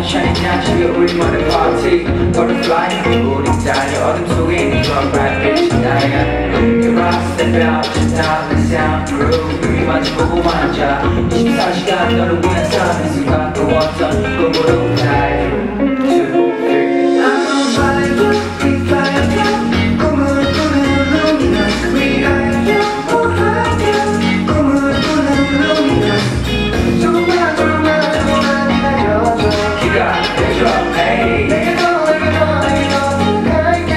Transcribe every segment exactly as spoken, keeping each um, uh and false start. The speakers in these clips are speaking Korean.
sunshine 지금 우리만의 party Butterfly 우리 달려 어둠 속에 있는 그런 빛이 나야 You rock step out down the sound groove 우리 마치 보고만 앉아 이십사 시간 너를 위한 삶의 순간 꾸었던 꿈으로 dive two, three I'm on fire, we fire 꿈을 꾸는 luminous We higher, more higher 꿈을 꾸는 luminous 조금만 조금만 조금만 기다려줘 기다려줘 hey 내게 더 내게 더 내게 더 갈게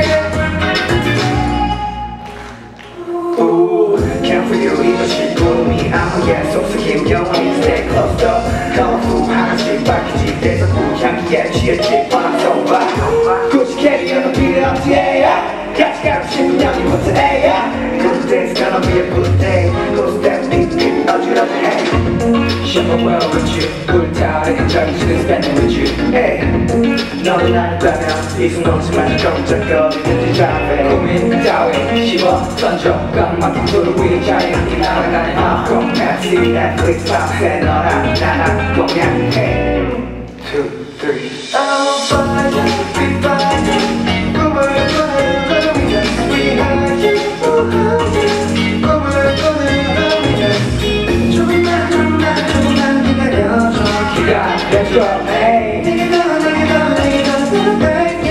Ooh, can't feel 이것이 꿈이 아무게 속삭임 영원히 stay close up colorful 하나씩 바뀌지 돼서 향기에 취했지 But I'm so fine 굳이 캐리어는 필요 없지 yeah 같이 가고 싶은 양이 what's it yeah Good day's gonna be a good day Good step deep deep 어지럽게 hey Share well with you 불타오르는 정신을 spending with you hey 너도 나를 따면 이 순간쯤만 깜짝거리는지 traffic 고민 따위 씹어 던져 깡만 통솔을 위해 자유롭게 날아가는 kom 같이 Netflix 밤새 너랑 나랑 공양해 two, three I'm on fire, we fire 꿈을 꾸는 luminous We higher, more higher 꿈을 꾸는 luminous 조금만 조금만 조금만 기다려줘 기다려줘 hey 내게 더 내게 더 내게 더 갈게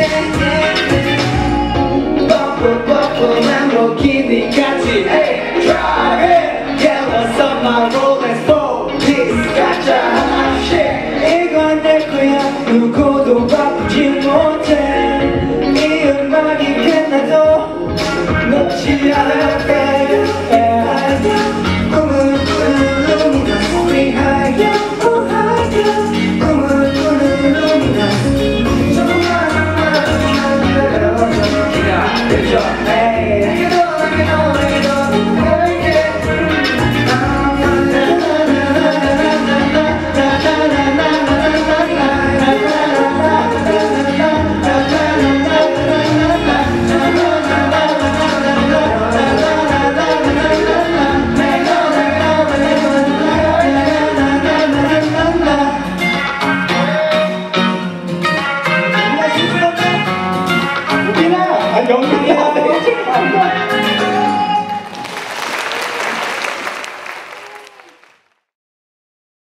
Bubble bubble lamborghini같이 hey drive it Yellow summer rolling for this 가짜 하나씩 이건 내 거야 누구도 바꾸지 못해 이 음악이 끝나도 놓지 않을게 꿈을 꾸는 luminous We higher, more higher 꿈을 꾸는 luminous 조금만 조금만 조금만 기다려줘 기다려줘